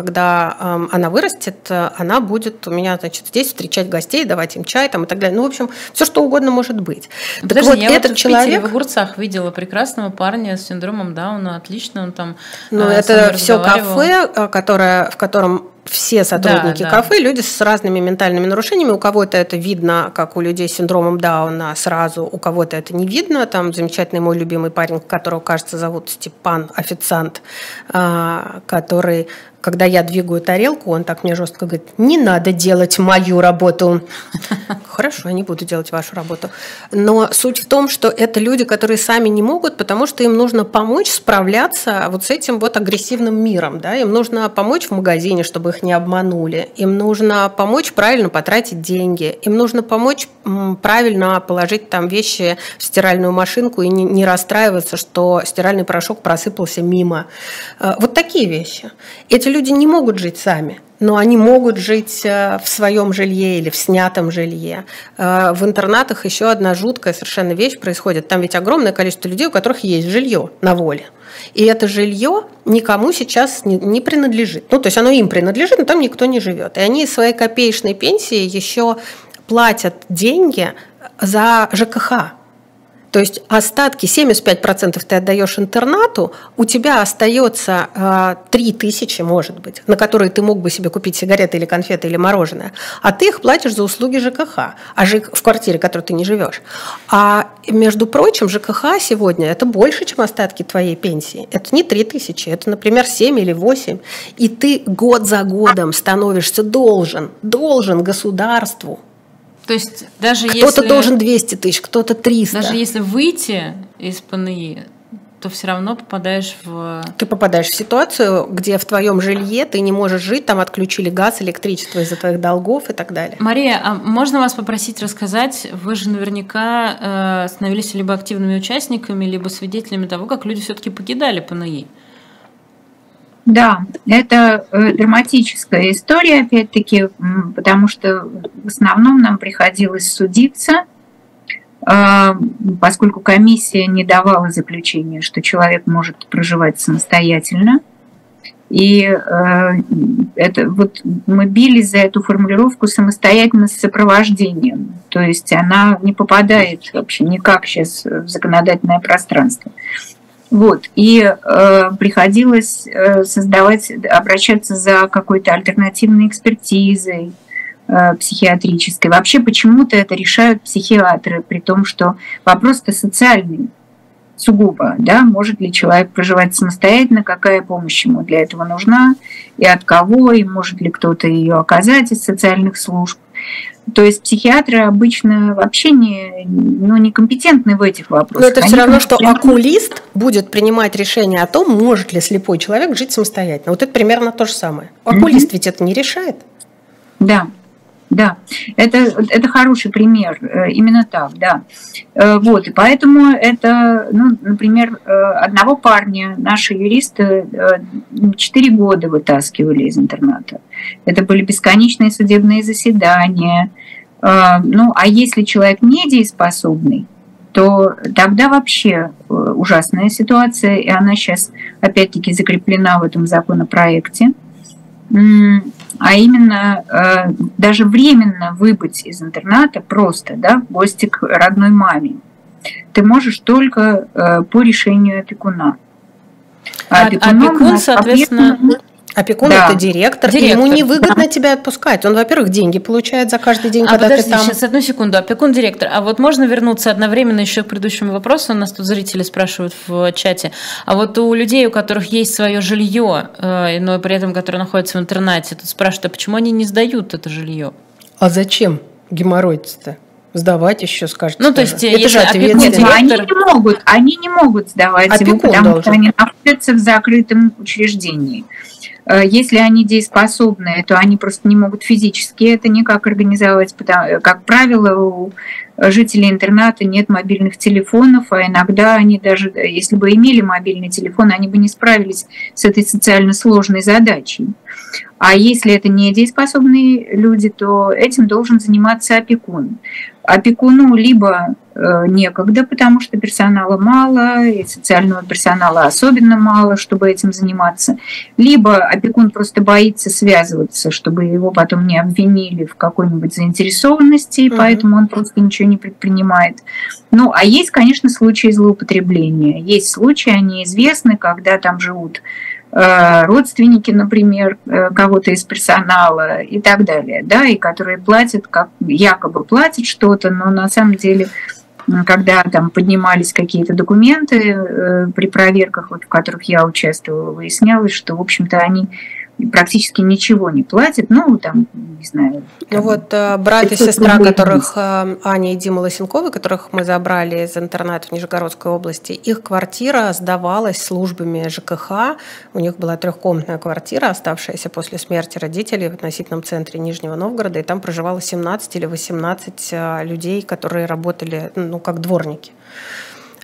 когда она вырастет, она будет у меня, здесь встречать гостей, давать им чай, и так далее. В общем, все что угодно может быть. Подожди, я этот человек в Огурцах видела прекрасного парня с синдромом Дауна, отлично он там. Это все кафе, в котором все сотрудники кафе, люди с разными ментальными нарушениями. У кого-то это видно, как у людей с синдромом Дауна сразу, у кого-то это не видно. Там замечательный мой любимый парень, которого, кажется, зовут Степан, официант, который, когда я двигаю тарелку, он так мне жестко говорит: не надо делать мою работу. Хорошо, я не буду делать вашу работу. Но суть в том, что это люди, которые сами не могут, потому что им нужно помочь справляться вот с этим вот агрессивным миром. Да? Им нужно помочь в магазине, чтобы их не обманули. Им нужно помочь правильно потратить деньги. Им нужно помочь правильно положить там вещи в стиральную машинку и не расстраиваться, что стиральный порошок просыпался мимо. Вот такие вещи. Эти люди не могут жить сами. но они могут жить в своем жилье или в снятом жилье. В интернатах еще одна жуткая совершенно вещь происходит. Там ведь огромное количество людей, у которых есть жилье на воле. И это жилье никому сейчас не принадлежит. Ну, то есть оно им принадлежит, но там никто не живет. И они из своей копеечной пенсии еще платят деньги за ЖКХ. То есть остатки 75% ты отдаешь интернату, у тебя остается 3000, может быть, на которые ты мог бы себе купить сигареты или конфеты или мороженое, а ты их платишь за услуги ЖКХ, в квартире, в которой ты не живешь. А между прочим, ЖКХ сегодня это больше, чем остатки твоей пенсии. Это не 3000, это, например, 7 или 8. И ты год за годом становишься должен государству. То есть даже кто-то должен 200 тысяч, кто-то 300. Даже если выйти из ПНИ, то все равно попадаешь в... Ты попадаешь в ситуацию, где в твоем жилье ты не можешь жить, там отключили газ, электричество из-за твоих долгов и так далее. Мария, а можно вас попросить рассказать? Вы же наверняка становились либо активными участниками, либо свидетелями того, как люди все-таки покидали ПНИ. Да, это драматическая история, опять-таки, потому что в основном нам приходилось судиться, поскольку комиссия не давала заключения, что человек может проживать самостоятельно. И это, вот мы бились за эту формулировку «самостоятельно с сопровождением». То есть она не попадает вообще никак сейчас в законодательное пространство. Вот, и приходилось обращаться за какой-то альтернативной экспертизой психиатрической. Вообще почему-то это решают психиатры, при том, что вопрос-то социальный сугубо, да, может ли человек проживать самостоятельно, какая помощь ему для этого нужна, и от кого, и может ли кто-то ее оказать из социальных служб. То есть психиатры обычно вообще некомпетентны в этих вопросах. Но это все равно, что окулист будет принимать решение о том, может ли слепой человек жить самостоятельно. Вот это примерно то же самое. Окулист ведь это не решает. Да. Да, это хороший пример, именно так, да. Вот, и поэтому это, например, одного парня наши юристы 4 года вытаскивали из интерната. Это были бесконечные судебные заседания. А если человек недееспособный, то тогда вообще ужасная ситуация, и она сейчас опять-таки закреплена в этом законопроекте. А именно даже временно выбыть из интерната просто, да, в гости к родной маме, ты можешь только по решению опекуна. Опекун, соответственно... Опекун да. Это директор, и ему невыгодно тебя отпускать. Он, во-первых, деньги получает за каждый день, когда подожди, ты там... сейчас, одну секунду. Опекун, директор. А вот можно вернуться одновременно еще к предыдущему вопросу? У нас тут зрители спрашивают в чате. А вот у людей, у которых есть свое жилье, но при этом которое находится в интернате, тут спрашивают, а почему они не сдают это жилье? А зачем геморрой-то? Сдавать еще, скажете. То есть, это же ответственность. Они не могут сдавать его, потому что они находятся в закрытом учреждении. Если они дееспособны, то они просто не могут физически это никак организовать. Как правило, у жителей интерната нет мобильных телефонов, а иногда они даже, если бы имели мобильный телефон, они бы не справились с этой социально сложной задачей. А если это не дееспособные люди, то этим должен заниматься опекун. Опекуну либо некогда, потому что персонала мало, и социального персонала особенно мало, чтобы этим заниматься, либо опекун просто боится связываться, чтобы его потом не обвинили в какой-нибудь заинтересованности, и поэтому он просто ничего не предпринимает. А есть, конечно, случаи злоупотребления. Есть случаи, они известны, когда там живут родственники, например, кого-то из персонала и так далее, да, и которые платят, как якобы платят что-то, но на самом деле, когда там поднимались какие-то документы при проверках, в которых я участвовала, выяснялось, что, в общем-то, они практически ничего не платят, не знаю. Брат и сестра, которых Аня и Дима Лысенковы, которых мы забрали из интерната в Нижегородской области, их квартира сдавалась службами ЖКХ. У них была 3-комнатная квартира, оставшаяся после смерти родителей в относительном центре Нижнего Новгорода, и там проживало 17 или 18 людей, которые работали, как дворники.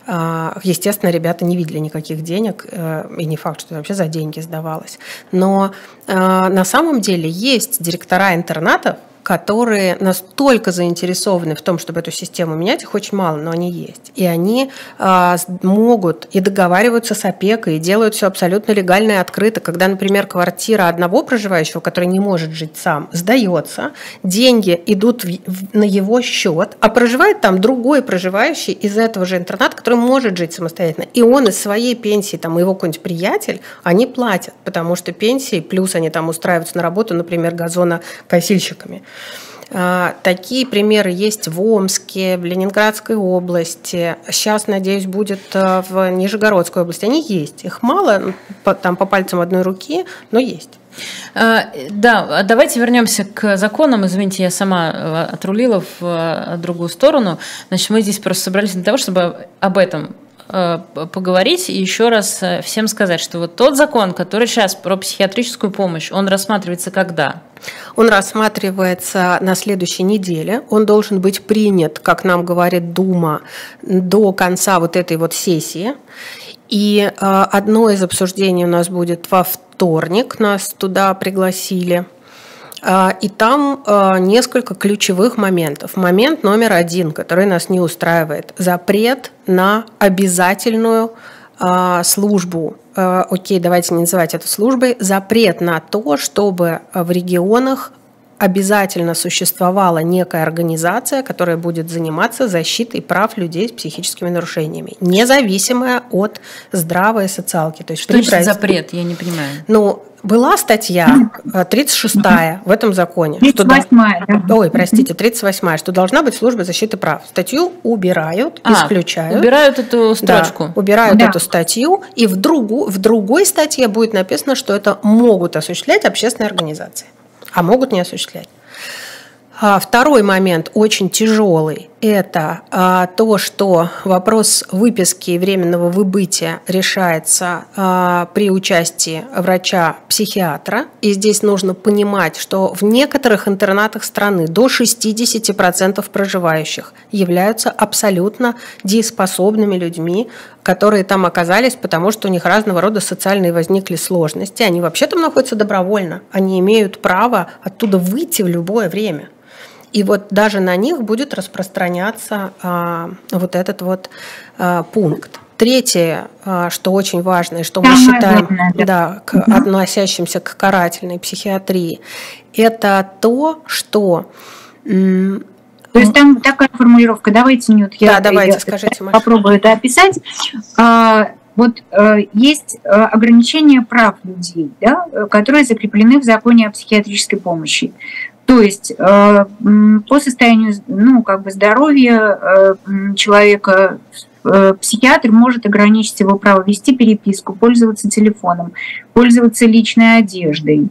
Естественно, ребята не видели никаких денег, и не факт, что вообще за деньги сдавалось. Но на самом деле есть директора интернатов, которые настолько заинтересованы в том, чтобы эту систему менять, их очень мало, но они есть. И они могут и договариваются с опекой, и делают все абсолютно легально и открыто. Когда, например, квартира одного проживающего, который не может жить сам, сдается, деньги идут на его счет, а проживает там другой проживающий из этого же интерната, который может жить самостоятельно. И он из своей пенсии, там, его какой-нибудь приятель, они платят, потому что пенсии, плюс они там устраиваются на работу, например, газонокосильщиками. Такие примеры есть в Омске, в Ленинградской области. Сейчас, надеюсь, будет в Нижегородской области. Они есть. Их мало, там по пальцам одной руки, но есть. Да, давайте вернемся к законам. Извините, я сама отрулила в другую сторону. Значит, мы здесь просто собрались для того, чтобы об этом поговорить и еще раз всем сказать, что вот тот закон, который сейчас про психиатрическую помощь, он рассматривается когда? Он рассматривается на следующей неделе. Он должен быть принят, как нам говорит Дума, до конца вот этой вот сессии. И одно из обсуждений у нас будет во вторник, нас туда пригласили. И там несколько ключевых моментов. Момент номер 1, который нас не устраивает. Запрет на обязательную службу. Окей, давайте не называть это службой. Запрет на то, чтобы в регионах обязательно существовала некая организация, которая будет заниматься защитой прав людей с психическими нарушениями, независимая от здравой социалки. То есть, что значит запрет? Я не понимаю. Ну, была статья 36-я в этом законе. 38-я, что должна быть служба защиты прав. Статью убирают, исключают. Убирают эту строчку. Да, убирают эту статью, и в другой статье будет написано, что это могут осуществлять общественные организации, а могут не осуществлять. Второй момент, очень тяжелый, это то, что вопрос выписки и временного выбытия решается при участии врача-психиатра. И здесь нужно понимать, что в некоторых интернатах страны до 60% проживающих являются абсолютно дееспособными людьми, которые там оказались, потому что у них разного рода социальные возникли сложности. Они вообще там находятся добровольно. Они имеют право оттуда выйти в любое время. И вот даже на них будет распространяться вот этот вот пункт. Третье, что очень важно, и что мы считаем относящимся к карательной психиатрии, это то, что... То есть там такая формулировка, давайте, Нют, я скажите, Маша. Попробую это описать. Вот есть ограничения прав людей, да, которые закреплены в законе о психиатрической помощи. То есть по состоянию здоровья человека психиатр может ограничить его право вести переписку, пользоваться телефоном, пользоваться личной одеждой,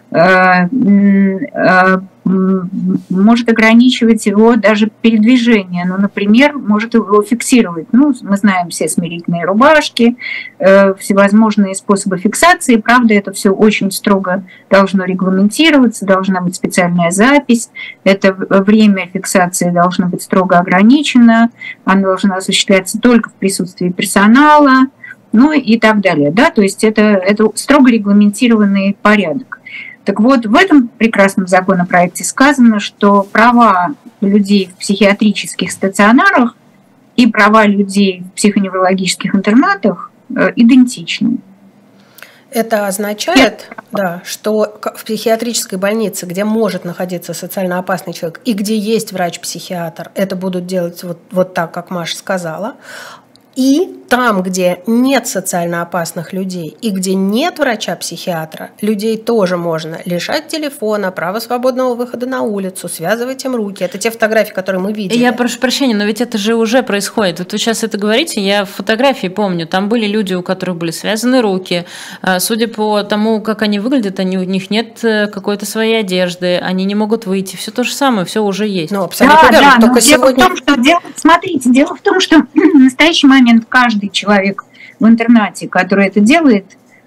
может ограничивать его даже передвижение. Ну, например, может его фиксировать. Ну, мы знаем все смирительные рубашки, всевозможные способы фиксации. Правда, это все очень строго должно регламентироваться, должна быть специальная запись. Это время фиксации должно быть строго ограничено, оно должно осуществляться только в присутствии персонала, ну и так далее. Да? То есть это строго регламентированный порядок. Так вот, в этом прекрасном законопроекте сказано, что права людей в психиатрических стационарах и права людей в психоневрологических интернатах идентичны. Это означает, что в психиатрической больнице, где может находиться социально опасный человек и где есть врач-психиатр, это будут делать вот так, как Маша сказала. И там, где нет социально опасных людей и где нет врача-психиатра, людей тоже можно лишать телефона, права свободного выхода на улицу, связывать им руки. Это те фотографии, которые мы видели. Я прошу прощения, но ведь это же уже происходит. Вот вы сейчас это говорите, я фотографии помню. Там были люди, у которых были связаны руки. Судя по тому, как они выглядят, у них нет какой-то своей одежды, они не могут выйти. Все то же самое, все уже есть. Ну, абсолютно верно. Только сегодня... Смотрите, дело в том, что в настоящий момент каждый человек в интернате, который это делает,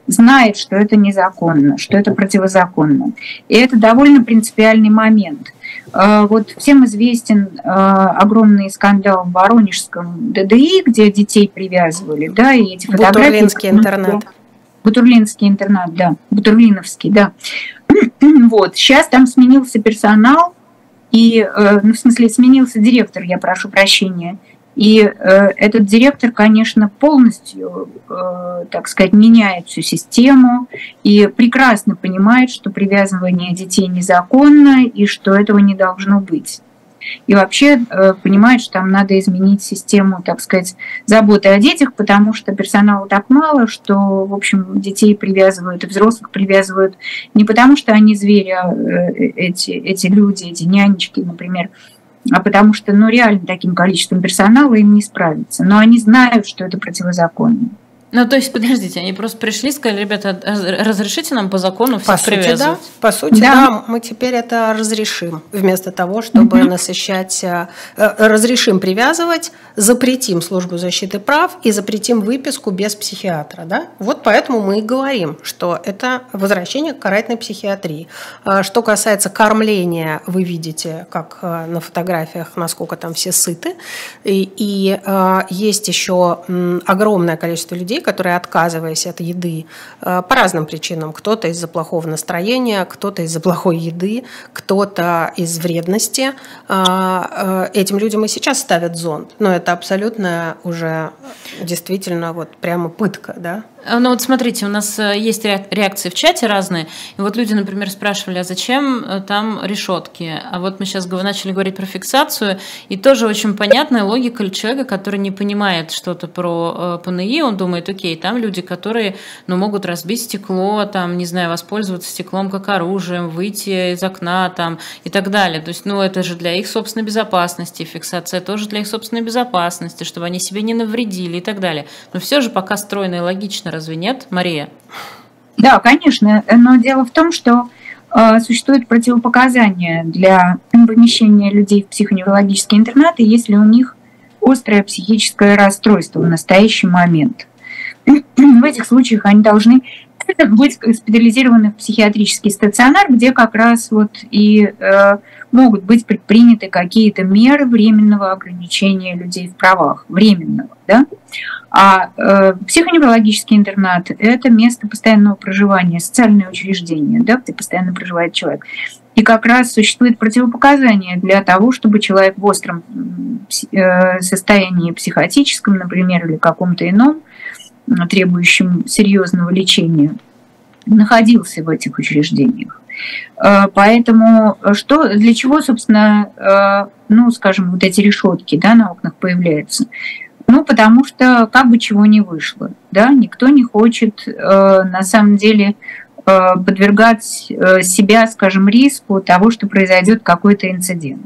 знает, что это незаконно, что это противозаконно. И это довольно принципиальный момент. Вот всем известен огромный скандал в Воронежском ДДИ, где детей привязывали, да, и эти фотографии... Бутурлинский интернат. Бутурлинский интернат, да, Бутурлиновский, да. Вот, сейчас там сменился персонал, и, ну, в смысле, сменился директор, я прошу прощения. И этот директор, конечно, полностью, так сказать, меняет всю систему и прекрасно понимает, что привязывание детей незаконно и что этого не должно быть. И вообще понимает, что там надо изменить систему, так сказать, заботы о детях, потому что персонала так мало, что, в общем, детей привязывают и взрослых привязывают не потому, что они звери, а эти люди, эти нянечки, например, а потому что, ну, реально таким количеством персонала им не справиться. Но они знают, что это противозаконно. Ну, то есть, подождите, они просто пришли и сказали: ребята, разрешите нам по закону всех привязывать? По сути, да, мы теперь это разрешим. Вместо того, чтобы насыщать, разрешим привязывать, запретим службу защиты прав и запретим выписку без психиатра. Да? Вот поэтому мы и говорим, что это возвращение к карательной психиатрии. Что касается кормления, вы видите, как на фотографиях, насколько там все сыты. И есть еще огромное количество людей, которые, отказываясь от еды по разным причинам, кто-то из-за плохого настроения, кто-то из-за плохой еды, кто-то из вредности, этим людям и сейчас ставят зонд. Но это абсолютно уже действительно вот прямо пытка, да? Ну вот смотрите, у нас есть реакции в чате разные. И вот люди, например, спрашивали: а зачем там решетки? А вот мы сейчас начали говорить про фиксацию, и тоже очень понятная логика человека, который не понимает что-то про ПНИ, он думает: окей, там люди, которые, ну, могут разбить стекло, там, не знаю, воспользоваться стеклом как оружием, выйти из окна там, и так далее. То есть, ну, это же для их собственной безопасности, фиксация тоже для их собственной безопасности, чтобы они себе не навредили и так далее. Но все же пока стройно и логично, разве нет, Мария? Да, конечно, но дело в том, что существуют противопоказания для помещения людей в психоневрологические интернаты, если у них острое психическое расстройство в настоящий момент. В этих случаях они должны быть госпитализированы в психиатрический стационар, где как раз вот и могут быть предприняты какие-то меры временного ограничения людей в правах, временного, да? А психоневрологический интернат – это место постоянного проживания, социальное учреждение, да, где постоянно проживает человек. И как раз существует противопоказание для того, чтобы человек в остром состоянии психотическом, например, или каком-то ином, требующем серьезного лечения, находился в этих учреждениях. Поэтому для чего, собственно, ну, скажем, вот эти решетки, да, на окнах появляются? Ну, потому что как бы чего не вышло, да, никто не хочет на самом деле подвергать себя, скажем, риску того, что произойдет какой-то инцидент.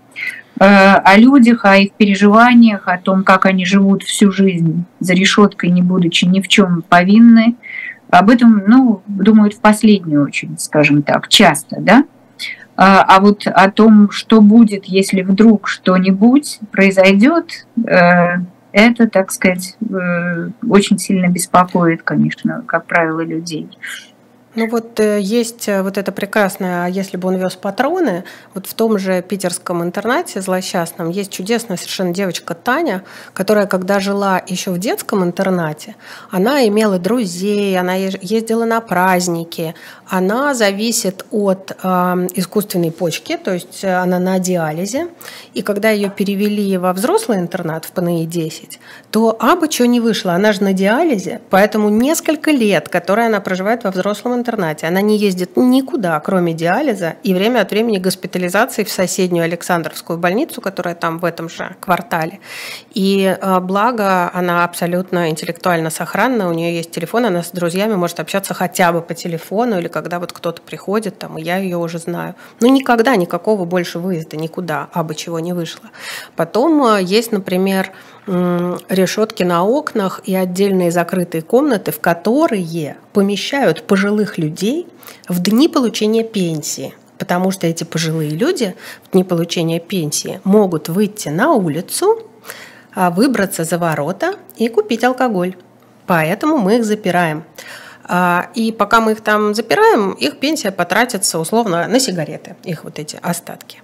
О людях, о их переживаниях, о том, как они живут всю жизнь за решеткой, не будучи ни в чем повинны, об этом, ну, думают в последнюю очередь, скажем так, часто, да? А вот о том, что будет, если вдруг что-нибудь произойдет, это, так сказать, очень сильно беспокоит, конечно, как правило, людей. Ну вот есть вот это прекрасное, если бы он вез патроны, вот в том же питерском интернате злосчастном есть чудесная совершенно девочка Таня, которая, когда жила еще в детском интернате, она имела друзей, она ездила на праздники, она зависит от искусственной почки, то есть она на диализе, и когда ее перевели во взрослый интернат в ПНИ-10, то абы что не вышло, она же на диализе, поэтому несколько лет, которые она проживает во взрослом интернате, она не ездит никуда, кроме диализа, и время от времени госпитализации в соседнюю Александровскую больницу, которая там в этом же квартале. И благо, она абсолютно интеллектуально сохранна, у нее есть телефон, она с друзьями может общаться хотя бы по телефону, или когда вот кто-то приходит, там, и я ее уже знаю. Но никогда никакого больше выезда никуда, абы чего не вышло. Потом есть, например, решетки на окнах и отдельные закрытые комнаты, в которые помещают пожилых людей в дни получения пенсии. Потому что эти пожилые люди в дни получения пенсии могут выйти на улицу, выбраться за ворота и купить алкоголь. Поэтому мы их запираем. И пока мы их там запираем, их пенсия потратится условно на сигареты, их вот эти остатки.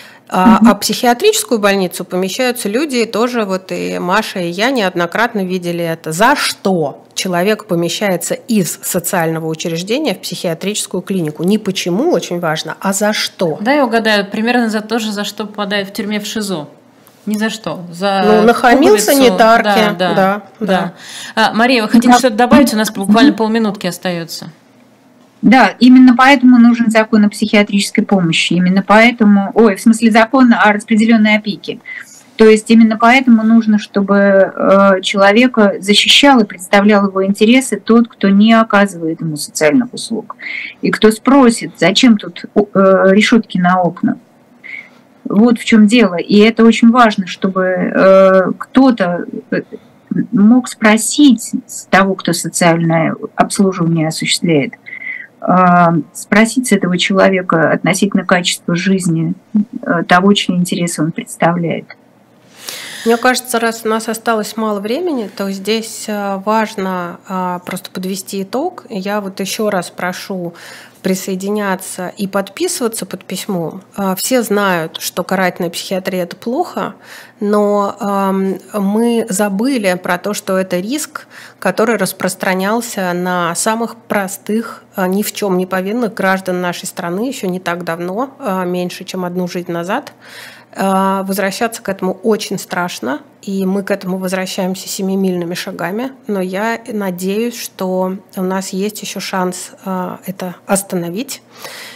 А психиатрическую больницу помещаются люди, тоже вот и Маша, и я неоднократно видели это. За что человек помещается из социального учреждения в психиатрическую клинику? Не почему, очень важно, а за что? Да, я угадаю, примерно за то же, за что попадает в тюрьме в ШИЗО. Ни за что. Нахамил санитарке. Да. Мария, вы хотите что-то добавить? У нас буквально полминутки остается. Да, именно поэтому нужен закон о психиатрической помощи, именно поэтому, закон о распределенной опеке. То есть именно поэтому нужно, чтобы человека защищал и представлял его интересы тот, кто не оказывает ему социальных услуг. И кто спросит, зачем тут решетки на окнах. Вот в чем дело. И это очень важно, чтобы кто-то мог спросить того, кто социальное обслуживание осуществляет, спросить с этого человека относительно качества жизни, того, чьи интересы он представляет. Мне кажется, раз у нас осталось мало времени, то здесь важно просто подвести итог. Я вот еще раз прошу присоединяться и подписываться под письмом. Все знают, что карательная психиатрия – это плохо, но мы забыли про то, что это риск, который распространялся на самых простых, ни в чем не повинных граждан нашей страны еще не так давно, меньше, чем одну жизнь назад. Возвращаться к этому очень страшно, и мы к этому возвращаемся семимильными шагами, но я надеюсь, что у нас есть еще шанс это остановить,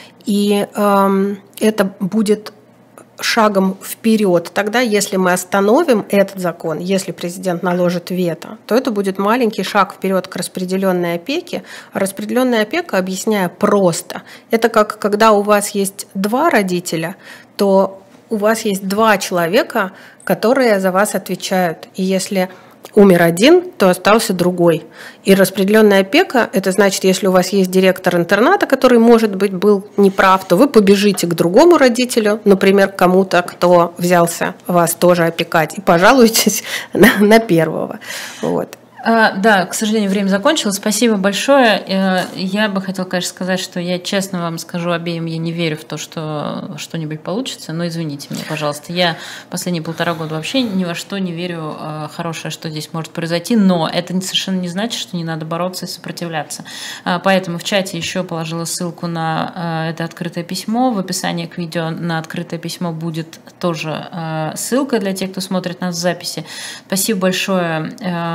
и это будет шагом вперед. Тогда, если мы остановим этот закон, если президент наложит вето, то это будет маленький шаг вперед к распределенной опеке. А распределенная опека, объясняя просто, это как когда у вас есть два родителя, то у вас есть два человека, которые за вас отвечают. И если умер один, то остался другой. И распределенная опека – это значит, если у вас есть директор интерната, который, может быть, был неправ, то вы побежите к другому родителю, например, к кому-то, кто взялся вас тоже опекать, и пожалуйтесь на первого. Вот. Да, к сожалению, время закончилось. Спасибо большое. Я бы хотела, конечно, сказать, что я честно вам скажу обеим, я не верю в то, что что-нибудь получится, но извините меня, пожалуйста. Я последние 1,5 года вообще ни во что не верю хорошее, что здесь может произойти, но это совершенно не значит, что не надо бороться и сопротивляться. Поэтому в чате еще положила ссылку на это открытое письмо. В описании к видео на открытое письмо будет тоже ссылка для тех, кто смотрит нас в записи. Спасибо большое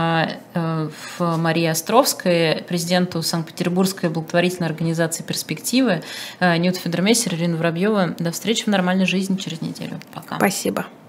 Марии Островской, президенту Санкт-Петербургской благотворительной организации «Перспективы», Нюта Федермессер, Ирина Воробьева. До встречи в нормальной жизни через неделю. Пока. Спасибо.